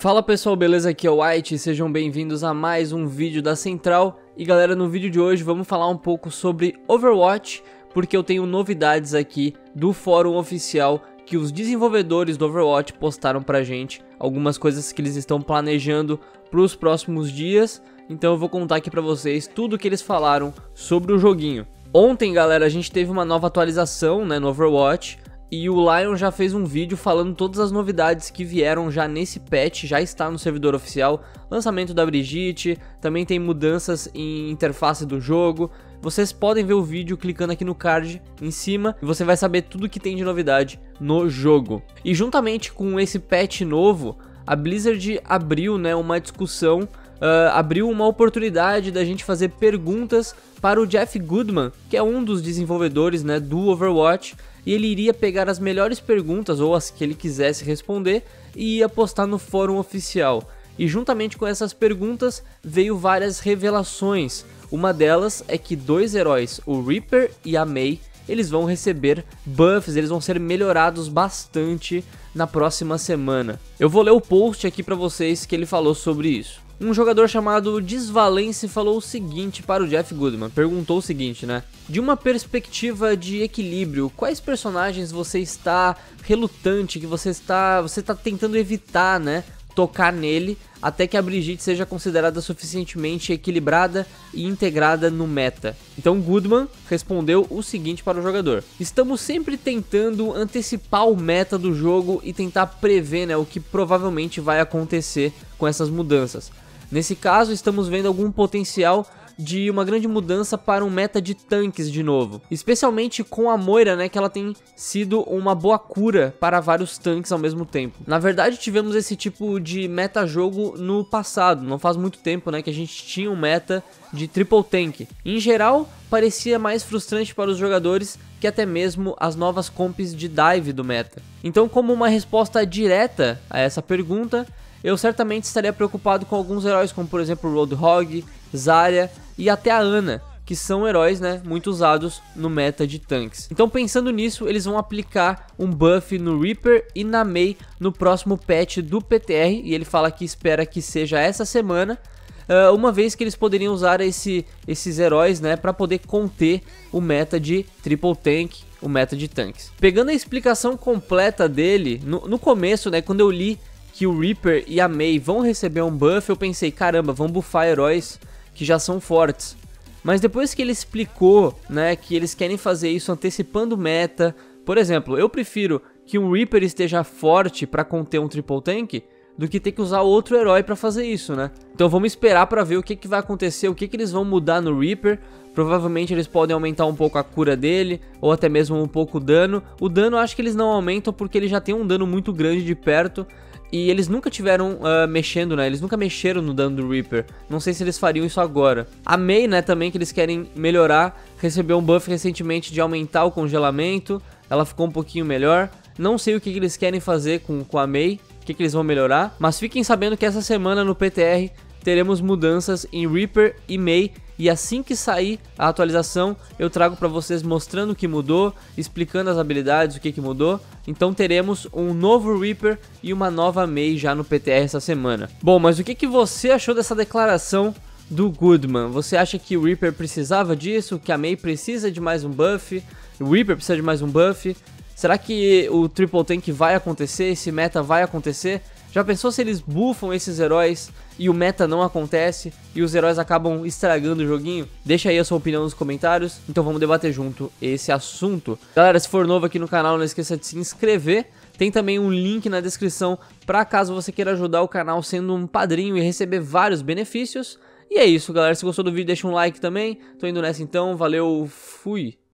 Fala pessoal, beleza? Aqui é o White, sejam bem-vindos a mais um vídeo da Central. E galera, no vídeo de hoje vamos falar um pouco sobre Overwatch, porque eu tenho novidades aqui do fórum oficial que os desenvolvedores do Overwatch postaram pra gente, algumas coisas que eles estão planejando pros próximos dias. Então eu vou contar aqui pra vocês tudo que eles falaram sobre o joguinho. Ontem, galera, a gente teve uma nova atualização, né, no Overwatch. E o Lion já fez um vídeo falando todas as novidades que vieram já nesse patch, já está no servidor oficial. Lançamento da Brigitte, também tem mudanças em interface do jogo. Vocês podem ver o vídeo clicando aqui no card em cima e você vai saber tudo que tem de novidade no jogo. E juntamente com esse patch novo, a Blizzard abriu, né, uma discussão, abriu uma oportunidade da gente fazer perguntas para o Jeff Goodman, que é um dos desenvolvedores, né, do Overwatch. E ele iria pegar as melhores perguntas, ou as que ele quisesse responder, e ia postar no fórum oficial. E juntamente com essas perguntas, veio várias revelações. Uma delas é que dois heróis, o Reaper e a Mei, eles vão receber buffs, eles vão ser melhorados bastante na próxima semana. Eu vou ler o post aqui pra vocês que ele falou sobre isso. Um jogador chamado Desvalence falou o seguinte para o Jeff Goodman, perguntou o seguinte, né? De uma perspectiva de equilíbrio, quais personagens você está relutante, que você está tentando evitar, né? Tocar nele, até que a Brigitte seja considerada suficientemente equilibrada e integrada no meta. Então Goodman respondeu o seguinte para o jogador: estamos sempre tentando antecipar o meta do jogo e tentar prever, né, o que provavelmente vai acontecer com essas mudanças. Nesse caso, estamos vendo algum potencial de uma grande mudança para um meta de tanques de novo. Especialmente com a Moira, né, que ela tem sido uma boa cura para vários tanques ao mesmo tempo. Na verdade, tivemos esse tipo de meta-jogo no passado. Não faz muito tempo, né, que a gente tinha um meta de triple tank. Em geral, parecia mais frustrante para os jogadores que até mesmo as novas comps de dive do meta. Então, como uma resposta direta a essa pergunta, eu certamente estaria preocupado com alguns heróis, como por exemplo Roadhog, Zarya e até a Ana, que são heróis, né, muito usados no meta de tanques. Então, pensando nisso, eles vão aplicar um buff no Reaper e na Mei no próximo patch do PTR, e ele fala que espera que seja essa semana, uma vez que eles poderiam usar esses heróis, né, para poder conter o meta de triple tank, o meta de tanques. Pegando a explicação completa dele, no começo, né, quando eu li que o Reaper e a Mei vão receber um buff, eu pensei, caramba, vão buffar heróis que já são fortes. Mas depois que ele explicou, né, que eles querem fazer isso antecipando meta, por exemplo, eu prefiro que um Reaper esteja forte para conter um triple tank do que ter que usar outro herói para fazer isso, né? Então vamos esperar para ver o que vai acontecer, o que eles vão mudar no Reaper. Provavelmente eles podem aumentar um pouco a cura dele, ou até mesmo um pouco o dano. O dano eu acho que eles não aumentam porque ele já tem um dano muito grande de perto. E eles nunca tiveram mexendo, né? Eles nunca mexeram no dano do Reaper. Não sei se eles fariam isso agora. A Mei, né, também, que eles querem melhorar, recebeu um buff recentemente de aumentar o congelamento. Ela ficou um pouquinho melhor. Não sei o que eles querem fazer com a Mei, o que eles vão melhorar. Mas fiquem sabendo que essa semana no PTR teremos mudanças em Reaper e Mei. E assim que sair a atualização, eu trago pra vocês mostrando o que mudou, explicando as habilidades, o que mudou. Então teremos um novo Reaper e uma nova Mei já no PTR essa semana. Bom, mas o que você achou dessa declaração do Goodman? Você acha que o Reaper precisava disso? Que a Mei precisa de mais um buff? O Reaper precisa de mais um buff? Será que o Triple Tank vai acontecer? Esse meta vai acontecer? Já pensou se eles buffam esses heróis e o meta não acontece e os heróis acabam estragando o joguinho? Deixa aí a sua opinião nos comentários, então vamos debater junto esse assunto. Galera, se for novo aqui no canal, não esqueça de se inscrever. Tem também um link na descrição para caso você queira ajudar o canal sendo um padrinho e receber vários benefícios. E é isso, galera. Se gostou do vídeo, deixa um like também. Tô indo nessa então. Valeu, fui!